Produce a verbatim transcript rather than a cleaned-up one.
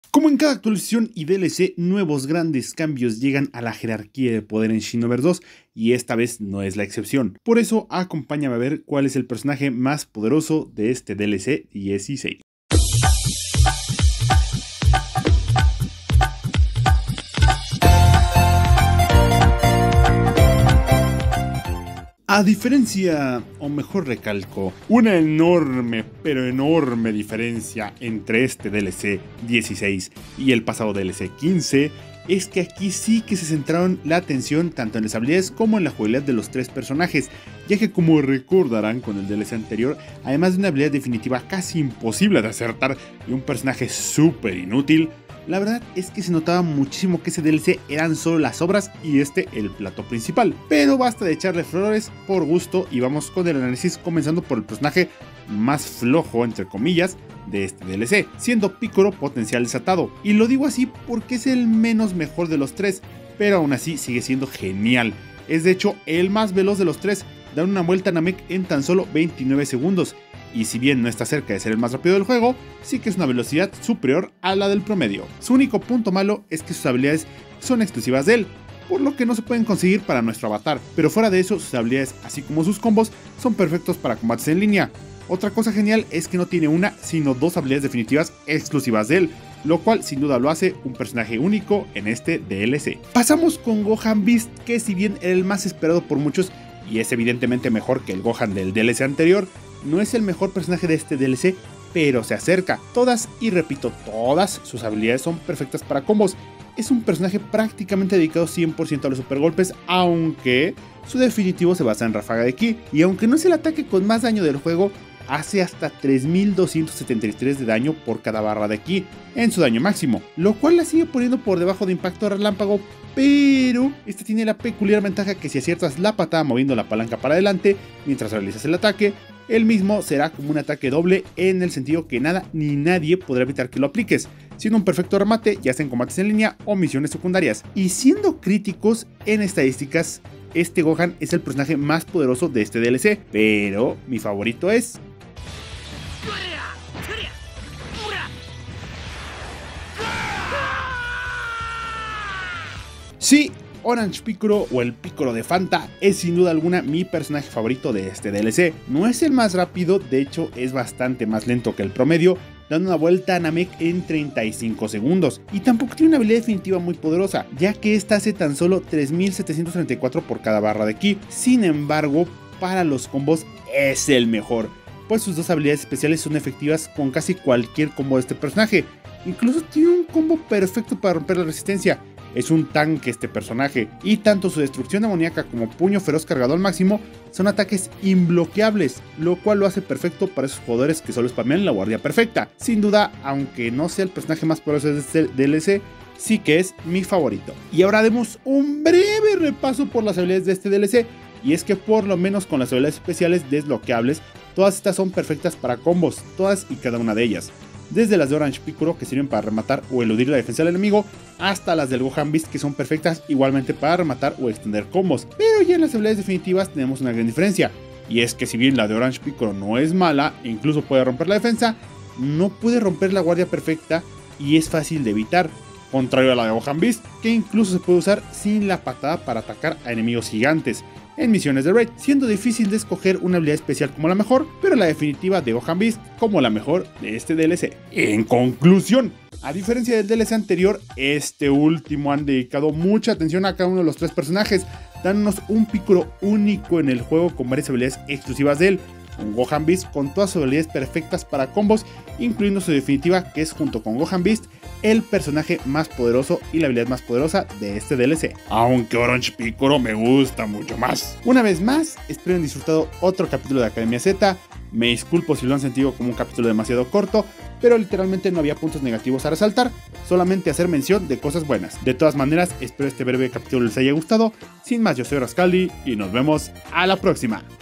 Como en cada actualización y D L C, nuevos grandes cambios llegan a la jerarquía de poder en Xenoverse dos, y esta vez no es la excepción. Por eso, acompáñame a ver cuál es el personaje más poderoso de este D L C dieciséis. A diferencia, o mejor recalco, una enorme, pero enorme diferencia entre este D L C dieciséis y el pasado D L C quince, es que aquí sí que se centraron la atención tanto en las habilidades como en la jugabilidad de los tres personajes, ya que como recordarán con el D L C anterior, además de una habilidad definitiva casi imposible de acertar y un personaje súper inútil, la verdad es que se notaba muchísimo que ese D L C eran solo las obras y este el plato principal. Pero basta de echarle flores por gusto y vamos con el análisis, comenzando por el personaje más flojo entre comillas de este D L C, siendo Picoro potencial desatado. Y lo digo así porque es el menos mejor de los tres, pero aún así sigue siendo genial. Es de hecho el más veloz de los tres, dan una vuelta a Namek en tan solo veintinueve segundos. Y si bien no está cerca de ser el más rápido del juego, sí que es una velocidad superior a la del promedio. Su único punto malo es que sus habilidades son exclusivas de él, por lo que no se pueden conseguir para nuestro avatar, pero fuera de eso sus habilidades así como sus combos son perfectos para combates en línea. Otra cosa genial es que no tiene una sino dos habilidades definitivas exclusivas de él, lo cual sin duda lo hace un personaje único en este D L C. Pasamos con Gohan Beast, que si bien era el más esperado por muchos y es evidentemente mejor que el Gohan del D L C anterior, no es el mejor personaje de este D L C, pero se acerca. Todas, y repito, todas sus habilidades son perfectas para combos. Es un personaje prácticamente dedicado cien por ciento a los supergolpes, aunque su definitivo se basa en ráfaga de ki, y aunque no es el ataque con más daño del juego, hace hasta tres mil doscientos setenta y tres de daño por cada barra de ki en su daño máximo, lo cual la sigue poniendo por debajo de impacto relámpago, pero esta tiene la peculiar ventaja que si aciertas la patada moviendo la palanca para adelante mientras realizas el ataque, el mismo será como un ataque doble, en el sentido que nada ni nadie podrá evitar que lo apliques, siendo un perfecto remate ya sea en combates en línea o misiones secundarias. Y siendo críticos en estadísticas, este Gohan es el personaje más poderoso de este D L C, pero mi favorito es... Sí, Orange Picoro o el Picoro de Fanta es sin duda alguna mi personaje favorito de este D L C. No es el más rápido, de hecho es bastante más lento que el promedio, dando una vuelta a Namek en treinta y cinco segundos, y tampoco tiene una habilidad definitiva muy poderosa, ya que esta hace tan solo tres mil setecientos treinta y cuatro por cada barra de ki. Sin embargo, para los combos es el mejor, pues sus dos habilidades especiales son efectivas con casi cualquier combo de este personaje. Incluso tiene un combo perfecto para romper la resistencia. Es un tanque este personaje, y tanto su destrucción demoníaca como puño feroz cargado al máximo son ataques imbloqueables, lo cual lo hace perfecto para esos jugadores que solo spamean la guardia perfecta. Sin duda, aunque no sea el personaje más poderoso de este D L C, sí que es mi favorito. Y ahora demos un breve repaso por las habilidades de este D L C, y es que por lo menos con las habilidades especiales desbloqueables, todas estas son perfectas para combos, todas y cada una de ellas. Desde las de Orange Picoro, que sirven para rematar o eludir la defensa del enemigo, hasta las del Gohan Beast, que son perfectas igualmente para rematar o extender combos. Pero ya en las habilidades definitivas tenemos una gran diferencia, y es que si bien la de Orange Picoro no es mala e incluso puede romper la defensa, no puede romper la guardia perfecta y es fácil de evitar, contrario a la de Gohan Beast, que incluso se puede usar sin la patada para atacar a enemigos gigantes en misiones de raid, siendo difícil de escoger una habilidad especial como la mejor, pero la definitiva de Gohan Beast como la mejor de este D L C. En conclusión, a diferencia del D L C anterior, este último han dedicado mucha atención a cada uno de los tres personajes, dándonos un Picoro único en el juego con varias habilidades exclusivas de él, un Gohan Beast con todas sus habilidades perfectas para combos, incluyendo su definitiva, que es junto con Gohan Beast el personaje más poderoso y la habilidad más poderosa de este D L C, aunque Orange Picoro me gusta mucho más. Una vez más, espero hayan disfrutado otro capítulo de Academia Z. Me disculpo si lo han sentido como un capítulo demasiado corto, pero literalmente no había puntos negativos a resaltar, solamente hacer mención de cosas buenas. De todas maneras, espero este breve capítulo les haya gustado. Sin más, yo soy Rascaldi y nos vemos a la próxima.